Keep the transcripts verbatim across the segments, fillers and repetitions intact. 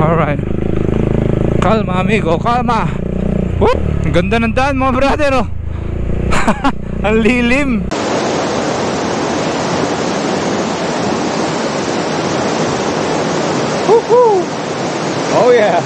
Alright. Kalma amigo, kalma. Woo! Ang ganda ng daan mga brother oh. Ang lilim. Woohoo! Oh yeah.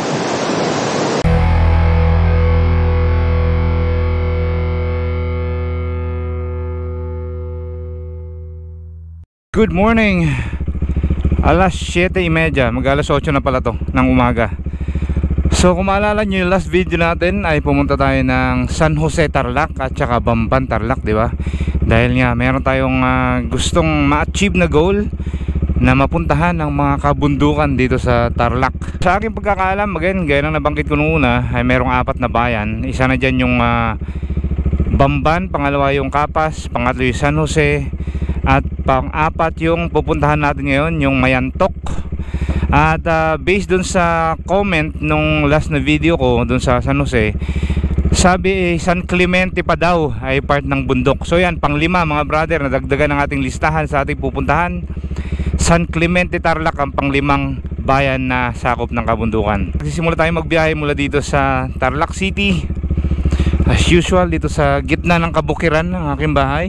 Good morning. Alas siyete y media, mag alas otso na pala to ng umaga. So kung maalala nyo yung last video natin ay pumunta tayo ng San Jose Tarlac at saka Bamban Tarlac, di ba? Dahil nga meron tayong uh, gustong ma-achieve na goal na mapuntahan ng mga kabundukan dito sa Tarlac. Sa aking pagkakaalam, again, gaya ng nabanggit ko noong una, ay merong apat na bayan. Isa na dyan yung uh, Bamban, pangalawa yung Capas, pangatlo yung San Jose, at pang-apat yung pupuntahan natin ngayon, yung Mayantok. At uh, based dun sa comment nung last na video ko dun sa San Jose, sabi eh, San Clemente pa daw ay part ng bundok. So yan, pang lima mga brother, nadagdagan ng ating listahan sa ating pupuntahan. San Clemente Tarlac ang panglimang bayan na sakop ng kabundukan. Magsisimula tayo magbiyahe mula dito sa Tarlac City. As usual, dito sa gitna ng kabukiran ng aking bahay.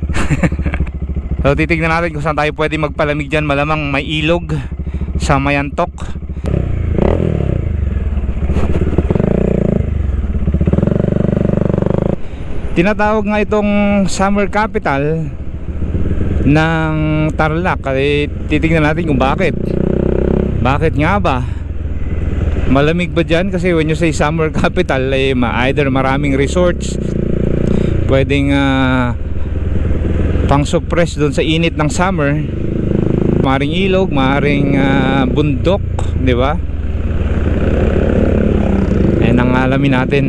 So titignan natin kung saan tayo pwede magpalamig dyan. Malamang may ilog sa Mayantok. Tinatawag nga itong summer capital ng Tarlac. Kaya titignan natin kung bakit. Bakit nga ba? Malamig ba dyan? Kasi when you say summer capital, eh, either maraming resorts, pwedeng uh, pang suppress doon sa init ng summer, maring ilog, maring uh, bundok, di ba? Ayan ang alamin natin.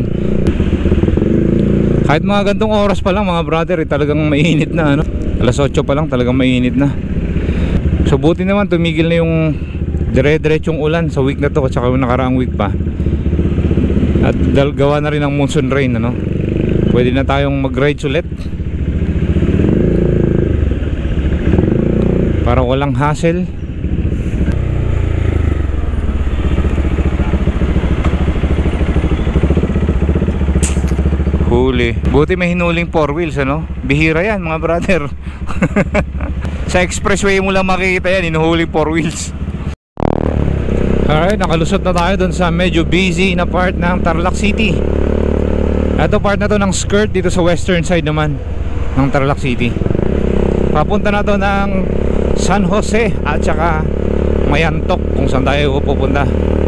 Kahit mga gantong oras pa lang mga brother, eh, talagang mainit na ano? Alas otso pa lang talagang mainit na. So buti naman tumigil na yung dire-diretsong ulan sa week na to at saka yung nakaraang week pa. At gawa na rin ang monsoon rain, ano? Pwede na tayong mag-ride ulit para walang hassle. Huli. Buti may hinuling four wheels, ano? Bihira yan mga brother. Sa expressway mo lang makikita yan, hinuhuling four wheels. Alright, nakalusot na tayo dun sa medyo busy na part ng Tarlac City. Ito part na to ng skirt dito sa western side naman ng Tarlac City. Papunta na to ng San Jose at saka Mayantok kung saan tayo pupunta.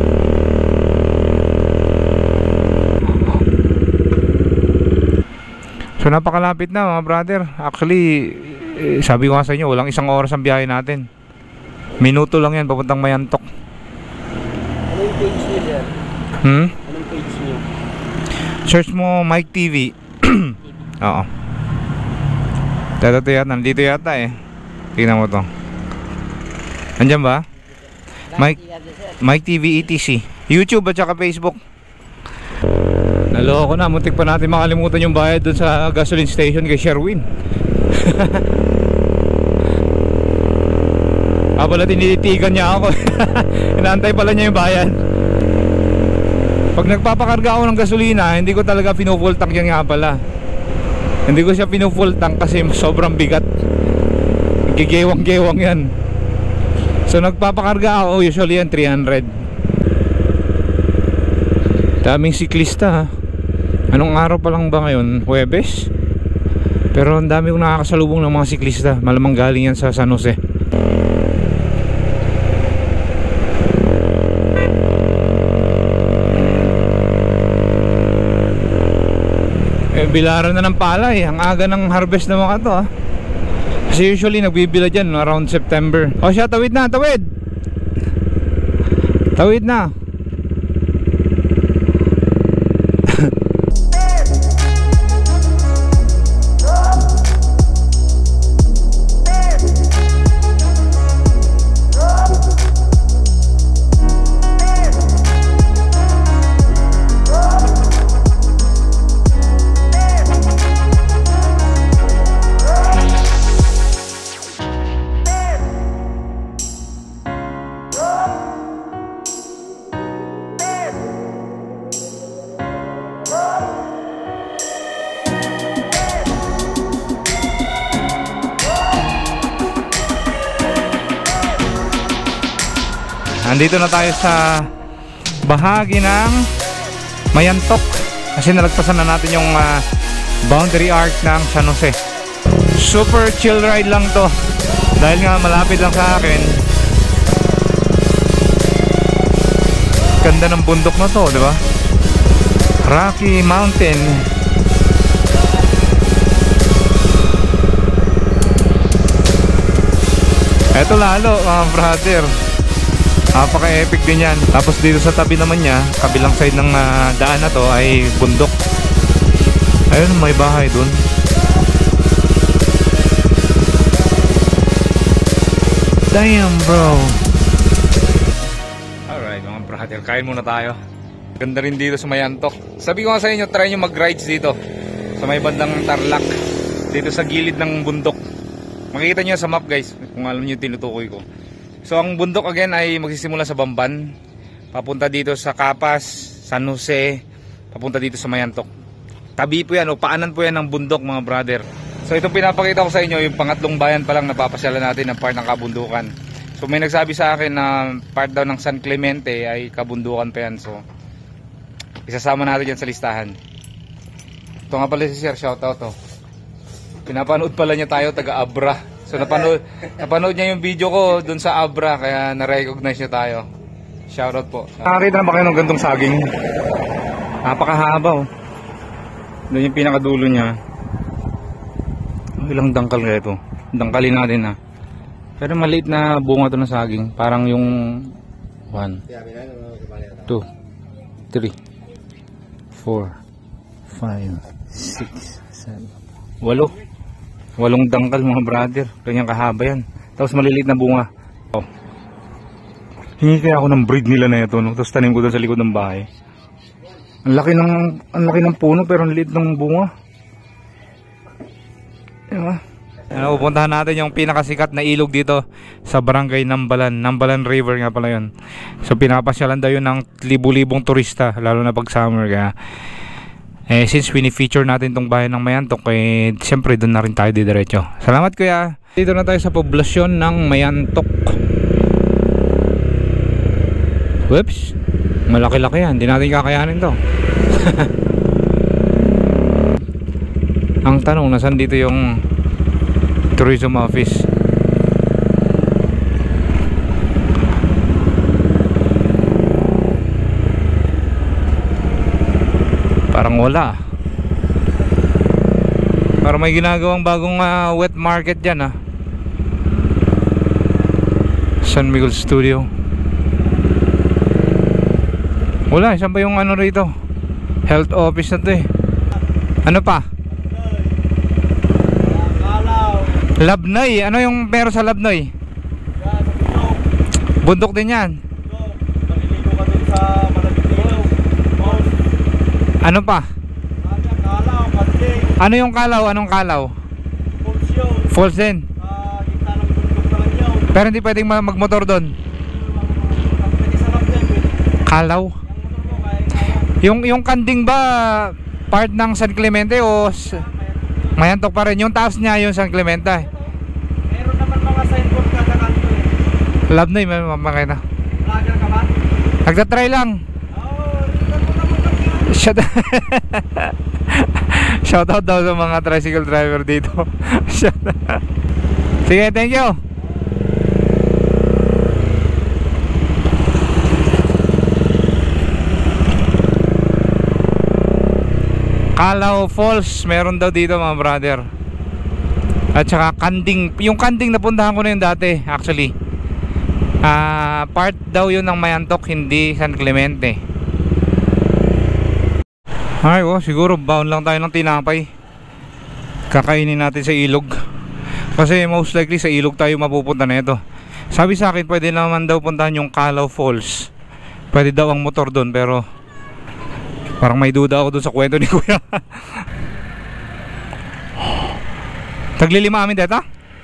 So napakalapit na mga brother. Actually, eh, sabi ko nga sa inyo, walang isang oras ang biyahe natin. Minuto lang yan papuntang Mayantok. Anong page niyo yan? Hmm? Anong page niyo? Search mo Mike T V. Oo. Dito yata, nandito yata eh. Tingnan mo to. Andiyan ba? Mike, Mike T V E T C. YouTube at saka Facebook. Naloko na, muntik pa natin makalimutan yung bayad dun sa gasoline station kay Sherwin. Ah pala, tinitigan niya ako. Inaantay pala niya yung bayad. Pag nagpapakarga ako ng gasolina, hindi ko talaga pinufull tank yan nga pala. Hindi ko siya pinufull tank kasi sobrang bigat. Gigewang-gewang yan. So nagpapakarga ako, usually yan three hundred. Daming siklista ha. Anong araw pa lang ba ngayon? Huwebes? Pero ang dami kong nakakasalubong ng mga siklista. Malamang galing yan sa San Jose. Eh, bilaran na ng palay. Ang aga ng harvest na mga to ha. Kasi usually nagbibila dyan around September. O siya, tawid na, tawid! Tawid na. andito na tayo sa bahagi ng Mayantok. Kasi nalagpasan na natin yung uh, boundary arc ng San Jose. Super chill ride lang to. Dahil nga malapit lang sa akin. Ganda ng bundok na to, di ba? Rocky Mountain. Eto lalo mga brother, napaka-epic din yan. Tapos dito sa tabi naman niya, kabilang side ng uh, daan na to ay bundok. Ayun, may bahay dun. Damn bro. Alright mga brother, kain muna tayo. Ganda rin dito sa Mayantok. Sabi ko nga sa inyo, try nyo mag-rides dito sa may bandang Tarlac, dito sa gilid ng bundok. Makikita nyo sa map guys, kung alam nyo tinutukoy ko. So ang bundok again ay magsisimula sa Bamban, papunta dito sa Capas, San Jose, papunta dito sa Mayantok. Tabi po yan o paanan po yan ng bundok mga brother. So itong pinapakita ko sa inyo, yung pangatlong bayan pa lang napapasyalan natin ng part ng kabundukan. So may nagsabi sa akin na part daw ng San Clemente ay kabundukan pa yan. So isasama natin yan sa listahan. Ito nga pala si Sir, shoutout to. Pinapanood pala niya tayo, taga Abra. So napanood, napanood niya yung video ko dun sa Abra, kaya na-recognize niya tayo. Shoutout po. Nakakita na ba kayo ng gantong saging? Napakahaba oh. Doon yung pinakadulo niya. Ilang dangkal kaya ito? Dangkalin natin ha. Pero maliit na bunga ito ng saging. Parang yung one, two, three, four, five, six, seven, walo. Walong dangkal mga brother. Kanyang kahaba yan. Tapos maliliit na bunga. Oh. Hingi kaya ako ng breed nila na ito, no? Tapos tanim ko doon sa likod ng bahay. Ang laki ng, ang laki ng puno pero ang liit ng bunga. Diba? Ano, pupuntahan natin yung pinakasikat na ilog dito sa barangay Nambalan. Nambalan River nga pala yun. So pinapasyalan daw yun ng libu-libong turista, lalo na pag summer. Kaya eh, since wini-feature natin tong bayan ng Mayantok, eh, siyempre doon na rin tayo didiretso. Salamat kuya. Dito na tayo sa poblasyon ng Mayantok. Whoops, malaki-laki yan, hindi natin kakayanin to. Ang tanong, nasan dito yung tourism office? Parang wala. Parang may ginagawang bagong uh, wet market dyan ah. San Miguel Studio. Wala, saan ba yung ano rito? Health office na to eh. Ano pa? Labnoy. Ano yung meron sa Labnoy? Bundok din yan. Ano pa? Ano yung Kalaw? Anong Kalaw? Falls din. Pero hindi pwedeng magmotor doon. Kalaw? Yung, yung Kanding ba part ng San Clemente o Mayantok pa rin? Yung taas niya yung San Clemente. Meron naman mga signboard kada kanto eh. Love na yun, may makita. Vlogger ka ba? Nagtatry lang. Shout Shoutout daw sa mga tricycle driver dito. Sige, thank you. Kalaw Falls meron daw dito mga brother. At saka Kanding. Yung Kanding napuntahan ko na yun dati actually. uh, Part daw yun ng Mayantok, hindi San Clemente. Ay, oh, siguro bound lang tayo ng tinapay. Kakainin natin sa ilog. Kasi most likely sa ilog tayo mapupunta na ito. Sabi sa akin pwede naman daw puntahan yung Kalaw Falls. Pwede daw ang motor doon, pero parang may duda ako doon sa kwento ni kuya. Taglilima amin dito.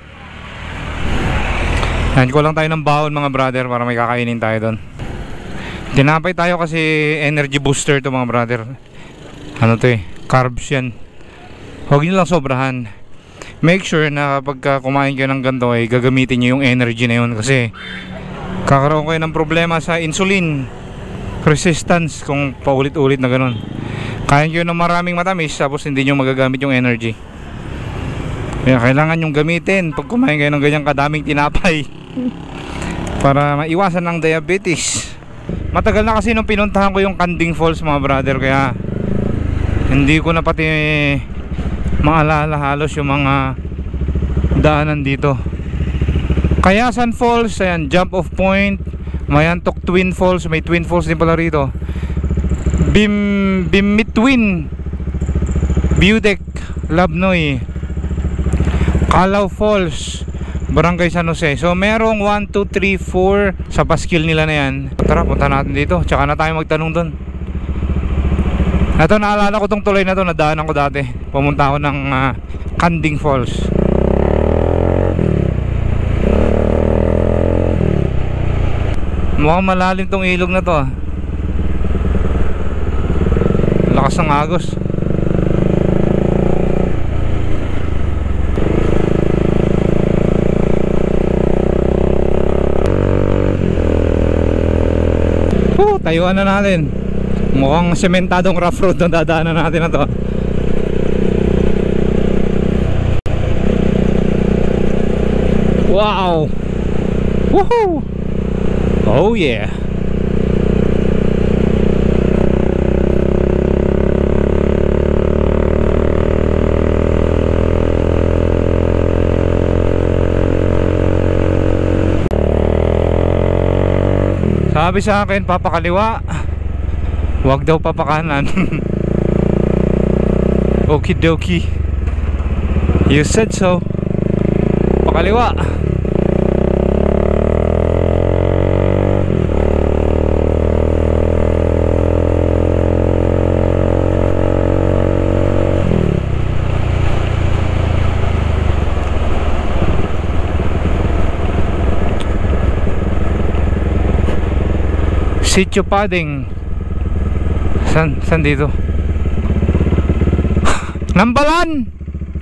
Yan ko lang tayo ng baon mga brother para may kakainin tayo doon. Tinapay tayo kasi energy booster to mga brother. Ano to eh, carbs yan. Huwag nyo lang sobrahan. Make sure na kapag kumain kayo ng ganito ay gagamitin nyo yung energy na yun. Kasi kakaroon kayo ng problema sa insulin resistance kung paulit-ulit na ganun. Kaya nyo ng maraming matamis tapos hindi nyo magagamit yung energy. Kaya kailangan nyong gamitin pag kumain kayo ng ganyang kadaming tinapay para maiwasan ng diabetes. Matagal na kasi nung pinuntahan ko yung Kanding Falls mga brother, kaya hindi ko na pati maalala halos yung mga daanan dito. Kayasan Falls, ayan, Jump Off Point, Mayantok Twin Falls, may Twin Falls din pala rito. Bim Bimitwin, Budek, Labnoy, Calao Falls, Barangay San Jose. So merong one, two, three, four sa paskil nila na yan. Tara, punta natin dito, tsaka na tayo magtanong doon. Ito, naalala ko tong tulay na to, nadaanan ko dati. Pumunta ako ng uh, Kanding Falls. Mukhang malalim tong ilog na to ah. Lakas ng agos. Oh, tayuan na natin. Mukhang sementadong rough road na dadaanan natin na to. Wow! Woohoo! Oh yeah! Sabi sa akin, papakaliwa, wag daw papakanan. Okidoki, you said so. Pakaliwa. Sitio Pading. San, san dito? Nambalan!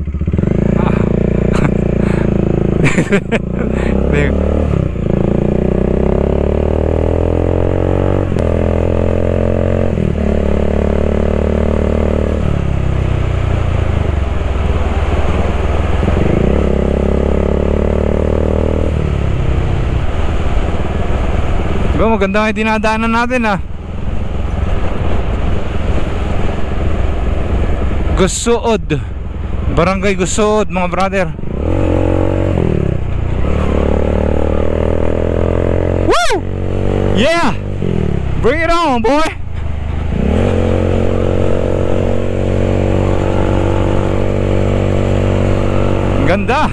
Diba maganda nga yung dinadaanan natin ah. Gusuod, Barangay Gusuod mga brother. Woo! Yeah! Bring it on boy! Ganda!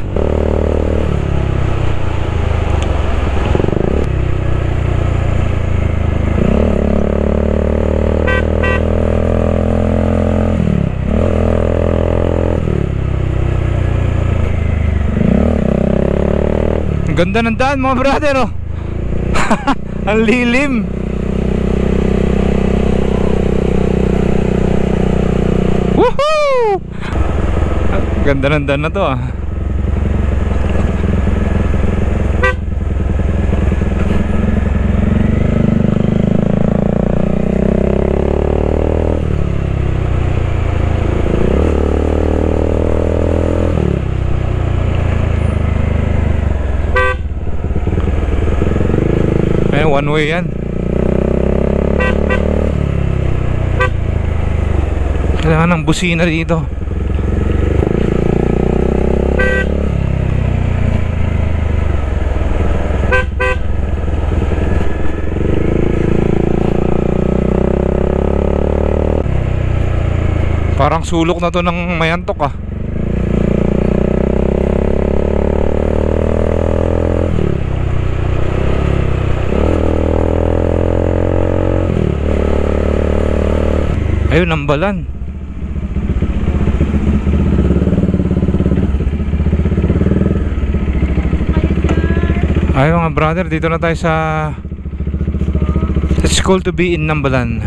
Ganda ng daan mga brother oh. Ang lilim. Woohoo! Ganda ng daan na to ah. One way yan. Kailangan ng busina dito. Parang sulok na to ng Mayantok ah. Ayun, Nambalan. Ayun mga brother, dito na tayo sa It's cool to be in Nambalan.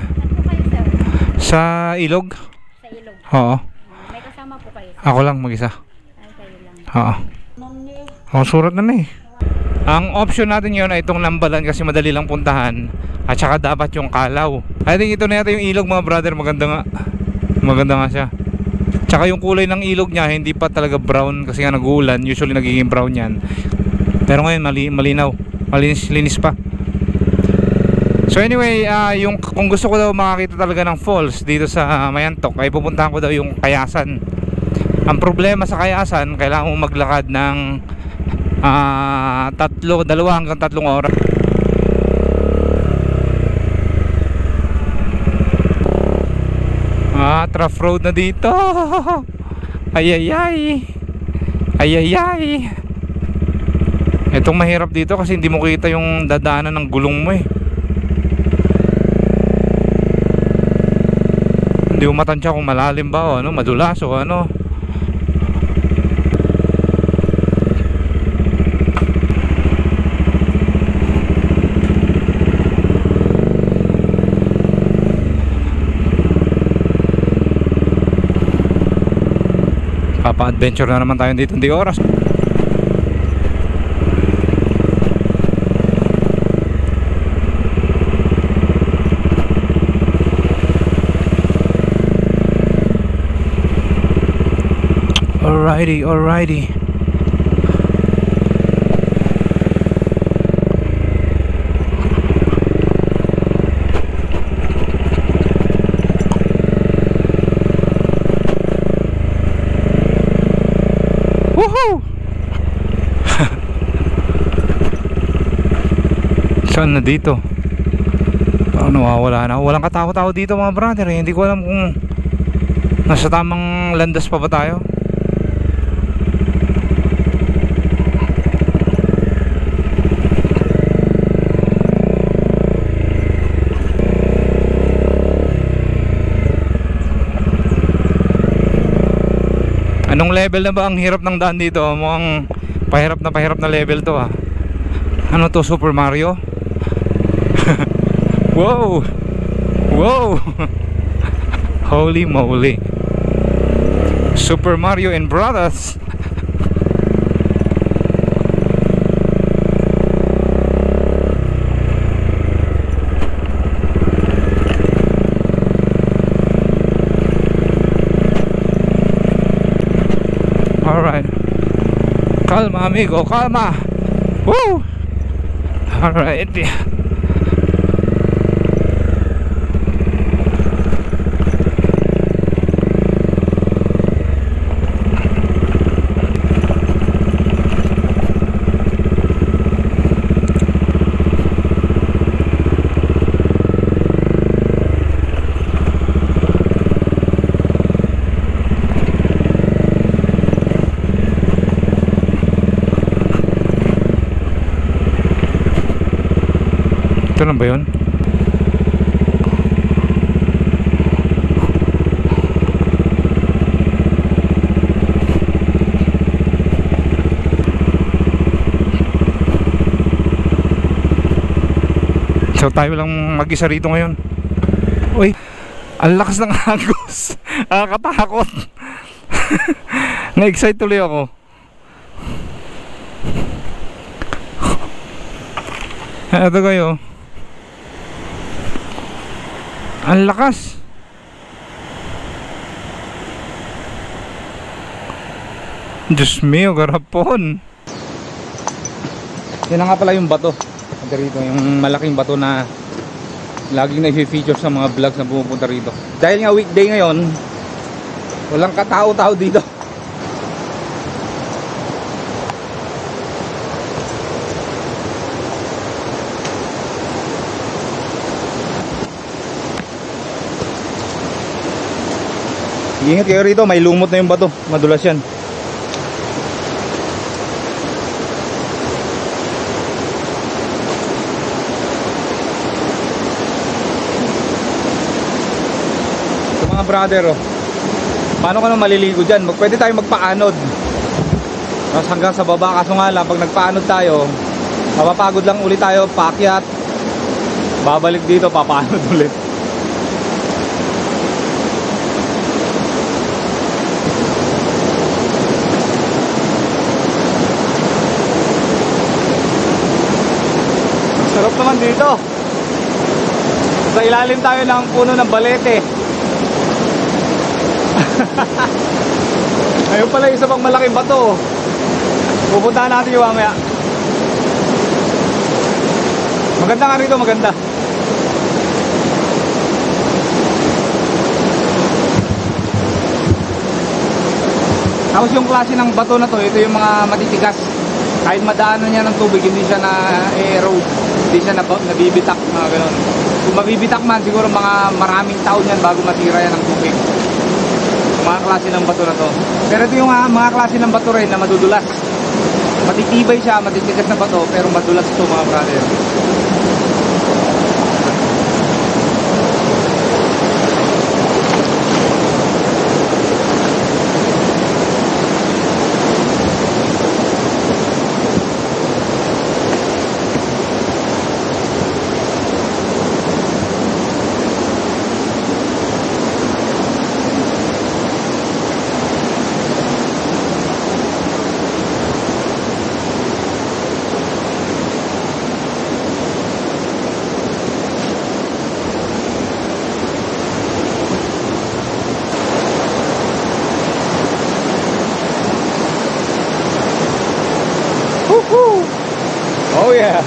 Sa Ilog? Sa Ilog. Oo. May kasama po kayo. Ako lang mag-isa. Ay, kayo lang. Oo. Oo, surat na na eh. Ang option natin ngayon ay itong Lambalan kasi madali lang puntahan. At saka dapat yung Kalaw. I think ito na yata yung ilog mga brother. Maganda nga. Maganda nga siya. Tsaka yung kulay ng ilog niya hindi pa talaga brown kasi nga nag-uulan. Usually nagiging brown yan. Pero ngayon mali malinaw. Malinis linis pa. So anyway, uh, yung, kung gusto ko daw makakita talaga ng falls dito sa Mayantok ay pupuntahan ko daw yung Kayasan. Ang problema sa Kayasan, kailangan mong maglakad ng uh, tatlo, dalawa hanggang tatlong oras. Ah, rough road na dito. Ayayay. Ayayay. Itong mahirap dito kasi hindi mo kita yung dadaanan ng gulong mo eh. Hindi mo matansya kung malalim ba o ano, madulas o ano. Papa-adventure na naman tayo dito, hindi oras. Alrighty, alrighty. Woohoo! Saan na dito? Parang nawawala na. Walang katao-tao dito mga brother eh. Hindi ko alam kung nasa tamang landas pa ba tayo. Anong level na ba ang hirap ng daan dito? Mukhang pahirap na pahirap na level to ah. Ano to, Super Mario? Wow! Wow! Holy moly! Super Mario and Brothers! Alright. Calma amigo, calma. Woo! Alright. Ito na ba yun? So tayo lang mag-isa rito ngayon. Uy, ang lakas ng agos. Nakakatakot. Na-excite tuloy ako. Ito kayo. Ang lakas. Diyos mio, garapon. Yan na nga pala yung bato dito, yung malaking bato na laging nag-feature sa mga vlogs na pumupunta rito. Dahil nga weekday ngayon, walang katao-tao dito. Ingat kayo rito, may lumot na yung bato, madulas yan. So mga brother, oh, paano ka na maliligo dyan? Pwede tayo magpaanod tapos hanggang sa baba, kaso nga lang pag nagpaanod tayo, mapapagod lang ulit tayo, paakyat, babalik dito, papaanod ulit. Sarap naman dito. Sa ilalim tayo ng puno ng balete. Ayun pala isa pang malaking bato. Pupuntahan natin yung mamaya. Maganda nga rito, maganda. Tapos yung klase ng bato na to, ito yung mga matitigas. Kahit madaanan niya ng tubig, hindi siya na-erode, hindi siya nabibitak, mga ganun. Kung mabibitak man, siguro mga maraming taon yan bago masira yan ng tubig. Mga klase ng bato na to. Pero ito yung uh, mga klase ng bato rin na madudulas. Matitibay siya, matitigas na bato, pero madulas ito, mga brother. Oh yeah.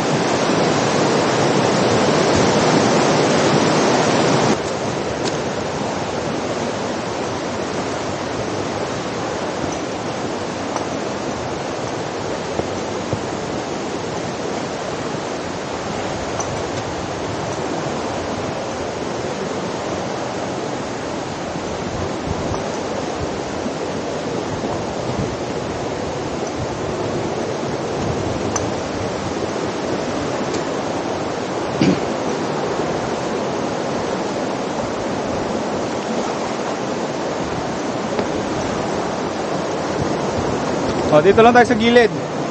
O, dito lang tayo sa gilid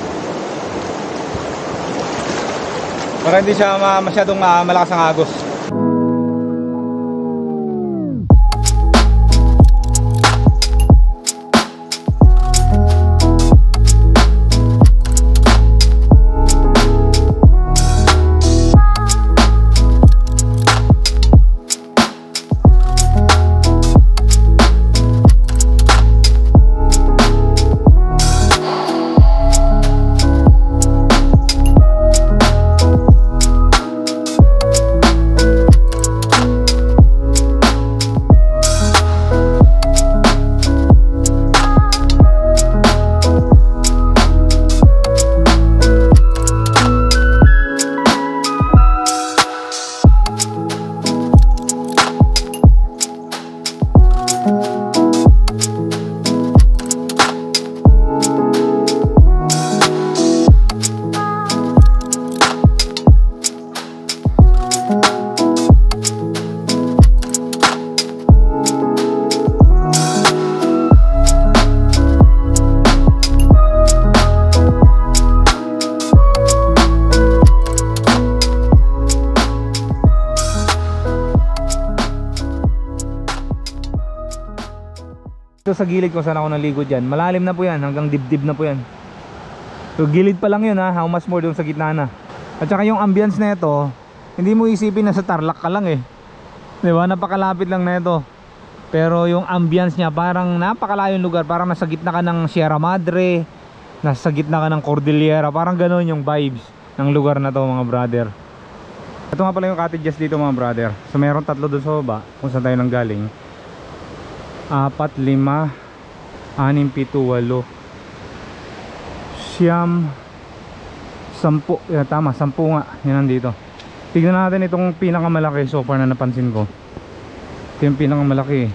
para hindi siya ma masyadong uh, malakas ang agos. Ito sa gilid ko saan ako naligo dyan, malalim na po yan, hanggang dibdib na po yan. So gilid pa lang yun ha, how much more doon sa gitna na. At saka yung ambience na ito, hindi mo isipin na sa Tarlac ka lang eh, diba? Napakalapit lang na ito. Pero yung ambience niya parang napakalayong lugar, parang nasa gitna ka ng Sierra Madre, nasa gitna ka ng Cordillera, parang ganoon yung vibes ng lugar na to, mga brother. Ito nga pala yung cottages dito, mga brother. So meron tatlo doon sa baba kung saan tayo nang galing. Apat, lima, anim, pito, walo, siyam, sampu. Yeah, tama, sampu nga. Yan nandito. Tignan natin itong pinakamalaki so far na napansin ko. Ito yung pinakamalaki.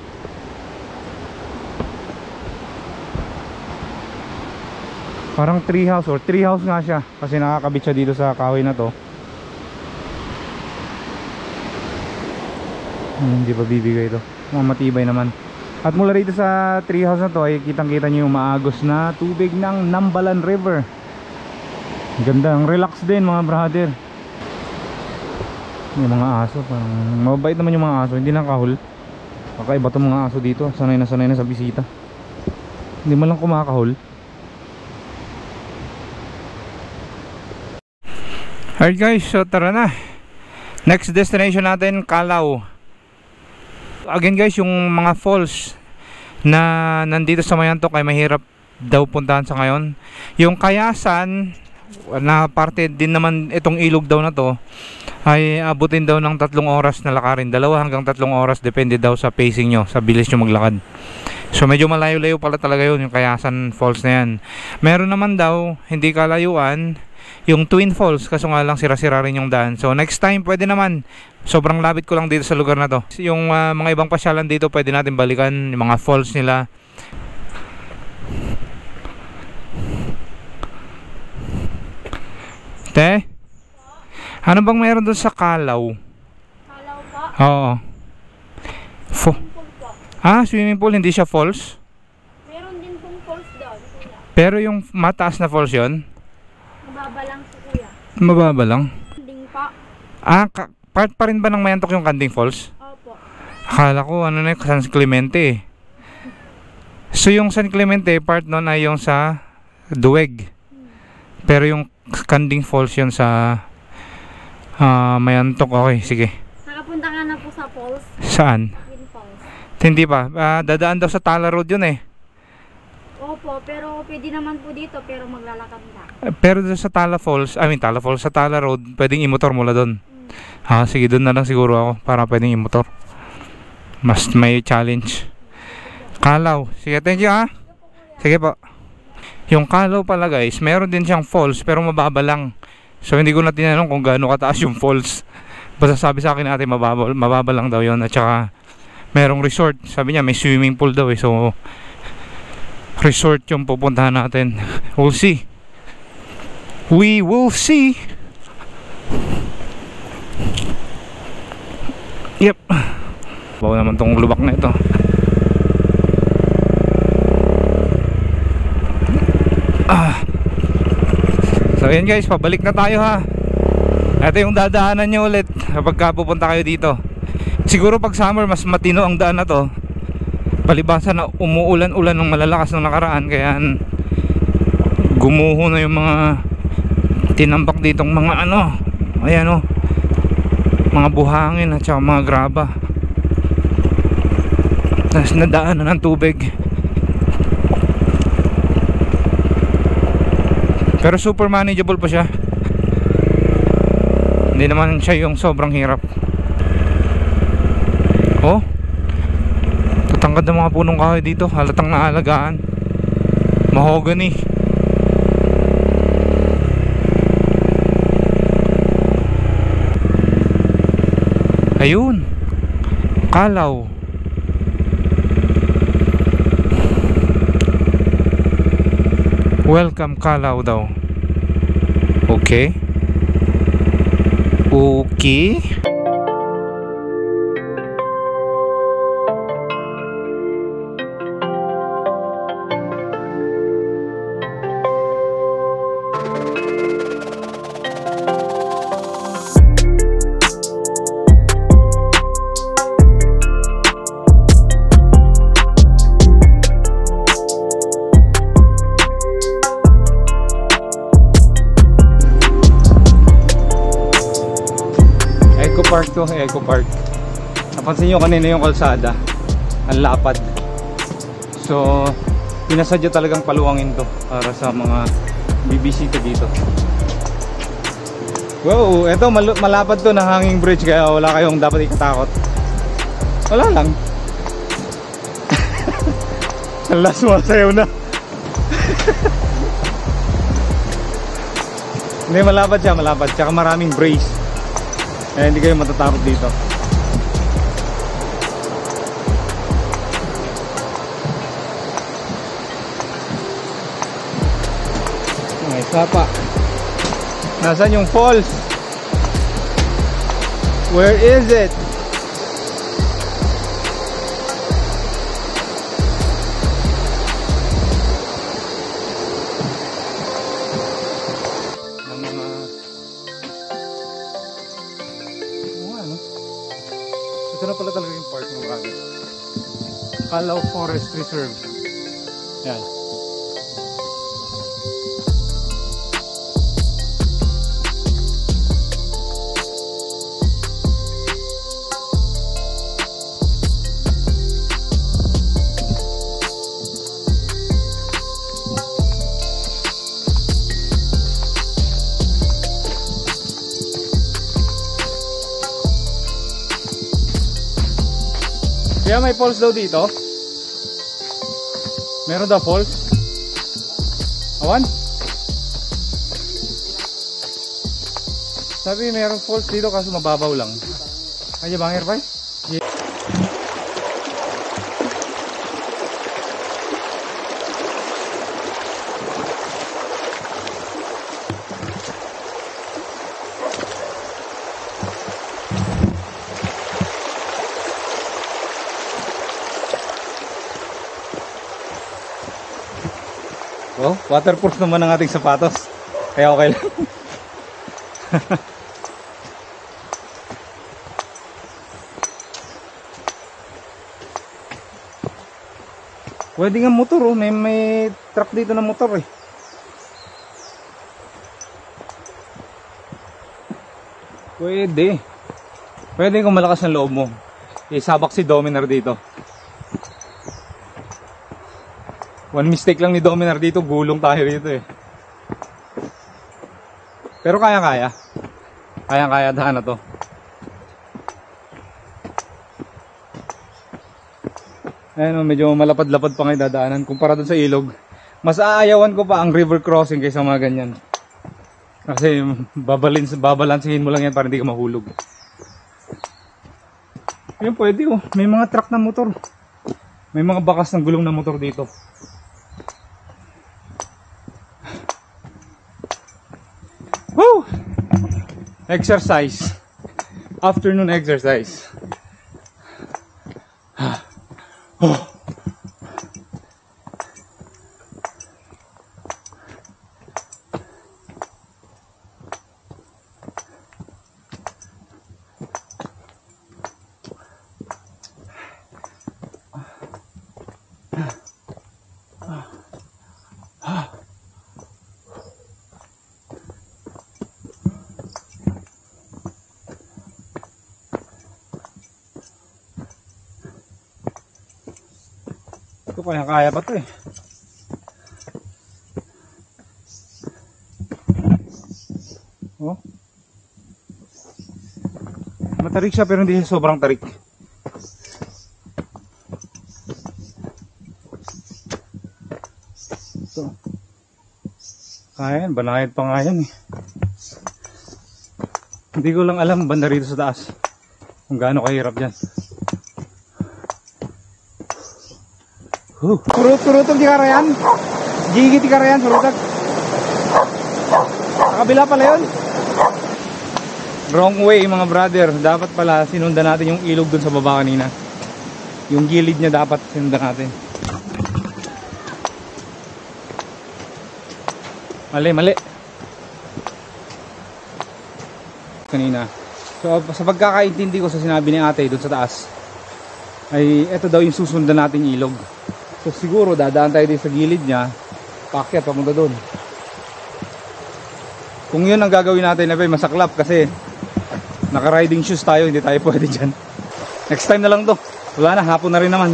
Parang tree house or tree house nga siya. Kasi nakakabit siya dito sa kahoy na to. Hindi pa bibigay ito. Mga matibay naman. At mula rito sa treehouse na to ay kitang kita nyo yung maagos na tubig ng Nambalan River. Ganda, ang relax din, mga brother. Yung mga aso, parang mabait naman yung mga aso, hindi nakahul. Kakaiba itong mga aso dito, sanay na sanay na sa bisita. Hindi man lang kumakahul. Alright guys, so tara na. Next destination natin, Calao. Again guys, yung mga falls na nandito sa Mayantok ay mahirap daw puntahan sa ngayon. Yung Kayasan na parte din naman itong ilog daw na to ay abutin daw ng tatlong oras na lakarin, dalawa hanggang tatlong oras, depende daw sa pacing nyo, sa bilis nyo maglakad. So medyo malayo-layo pala talaga yun, yung Kayasan Falls na yan. Meron naman daw, hindi kalayuan, yung Twin Falls, kaso nga lang sira-sira rin yung daan. So next time pwede naman, sobrang labit ko lang dito sa lugar na to. Yung uh, mga ibang pasyalan dito pwede natin balikan, yung mga falls nila. Te, ano bang mayroon doon sa Calao? Calao po? Oo. Fo Swimming pool po. ah, swimming pool, hindi siya falls? Meron din pong falls doon, kuya. Pero yung mataas na falls yon? Mababa lang po, kuya. Mababa lang? Ding pa. Ah, ka part pa rin ba ng Mayantok yung Kanding Falls? Opo. Akala ko ano na yung San Clemente eh. So yung San Clemente, part nun ay yung sa Duweg. Pero yung Kanding Falls yun sa uh, Mayantok. Okay, sige. Nakapunta ka na po sa falls? Saan? Twin Falls. Hindi pa. Uh, dadaan daw sa Tala Road yun eh. Opo, pero pwede naman po dito, pero maglalakad na. Uh, pero doon sa Tala Falls, I mean Tala Falls, sa Tala Road, pwedeng imotor mula doon. Hmm. Ha, sige, doon na lang siguro ako para pwedeng imotor. Mas may challenge. Calao. Sige, thank you ha. Sige po. Yung Calao pala guys, meron din siyang falls pero mababa lang. So hindi ko na tinanong kung gaano kataas yung falls. Basta sabi sa akin natin mababa, mababa lang daw yun. At saka merong resort. Sabi niya may swimming pool daw eh. So resort yung pupuntahan natin. We'll see. We will see. Yep. Bawa naman tong lubak na ito. Ah. So ayan guys, pabalik na tayo ha. Ito yung dadaanan nyo ulit kapag pupunta kayo dito. Siguro pag summer mas matino ang daan na to. Palibasa na umuulan-ulan ng malalakas ng nakaraan, kaya gumuho na yung mga tinambak ditong mga ano, ayan o, mga buhangin at saka mga graba. Tapos nadaan na ng tubig. Pero super manageable pa siya. Hindi naman siya yung sobrang hirap. Oh, tatangkad ng mga punong kahoy dito. Halatang naalagaan. Mahogany. Ayun, Calao. Welcome Calao daw. Okay. Okay. Eco Park to, Eco Park. Napansin nyo kanina yung kalsada, ang lapad. So pinasadya talagang paluwangin to para sa mga bibisita dito. Wow, eto mal malapad to na hanging bridge, kaya wala kayong dapat ikatakot. Wala lang. Alas, sumasayaw na. Hindi, malapad siya, malapad. Tsaka maraming brace. Eh, hindi kayo matatakot dito. May isa pa. Nasaan yung falls? Where is it? Ito na pala talaga yung park ng Rabbit. Calao Forest Reserve. Yan. Kaya may falls daw dito. Meron daw falls. Awan? Sabi meron falls dito kaso mababaw lang. Kaya bangir pa? Yeah. Oh, waterproof naman ang ating sapatos. Kaya okay lang. Pwede nga motor oh, may, may truck dito na motor eh. Pwede. Pwede kung malakas ang loob mo. Isabak si Dominar dito. One mistake lang ni Dominar dito, gulong tayo dito eh. Pero kaya-kaya. Kaya-kaya daan na to. Ayan o, medyo malapad-lapad pa ngayon dadaanan kumpara dun sa ilog. Mas aayawan ko pa ang river crossing kaysa mga ganyan. Kasi babalins, babalansihin mo lang yan para hindi ka mahulog. Ayun, pwede oh. May mga truck na motor. May mga bakas ng gulong na motor dito. Woo! Exercise. Afternoon exercise. Oh. Ito kaya kaya pa to eh. Oh. Matarik siya pero hindi siya sobrang tarik. Ito. Kaya yan, banayad pa nga yan eh. Hindi ko lang alam banda rito sa taas kung gaano kahirap dyan. Turut-turutog di karayan. Gigi di karayan, turutog. Sa kabila pala yun. Wrong way mga brother. Dapat pala sinundan natin yung ilog dun sa baba kanina. Yung gilid niya dapat sinundan natin. Mali, mali. Kanina. So sa pagkakaintindi ko sa sinabi ni ate dun sa taas, ay eto daw yung susundan natin ilog. So siguro dadaan tayo din sa gilid niya, paakyat papunta doon. Kung yun ang gagawin natin, ay masaklap kasi naka-riding shoes tayo, hindi tayo pwede dyan. Next time na lang to. Wala na, hapon na rin naman.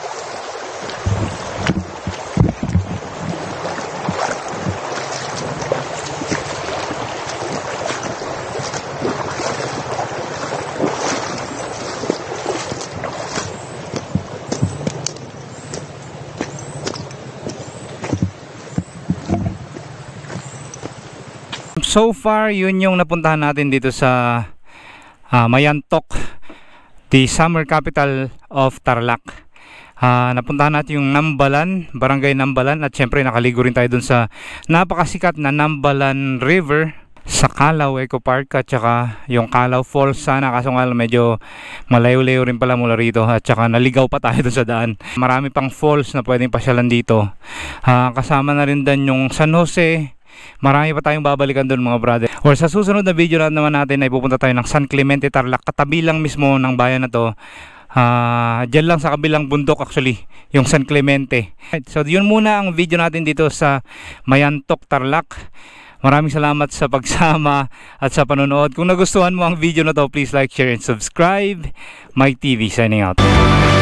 So far, yun yung napuntahan natin dito sa uh, Mayantok, the summer capital of Tarlac. Uh, napuntahan natin yung Nambalan, Barangay Nambalan, at syempre nakaligo rin tayo dun sa napakasikat na Nambalan River sa Calao Eco Park at saka yung Calao Falls sana, kaso nga medyo malayo-layo rin pala mula rito at saka naligaw pa tayo dun sa daan. Marami pang falls na pwedeng pasyalan dito. Uh, kasama na rin din yung San Jose. Marami pa tayong babalikan doon mga brother. Or sa susunod na video na naman natin ay pupunta tayo ng San Clemente, Tarlac. Katabi lang mismo ng bayan na to. Uh, Diyan lang sa kabilang bundok actually, yung San Clemente. So yun muna ang video natin dito sa Mayantok, Tarlac. Maraming salamat sa pagsama at sa panonood. Kung nagustuhan mo ang video na to, please like, share, and subscribe. Mike T V signing out.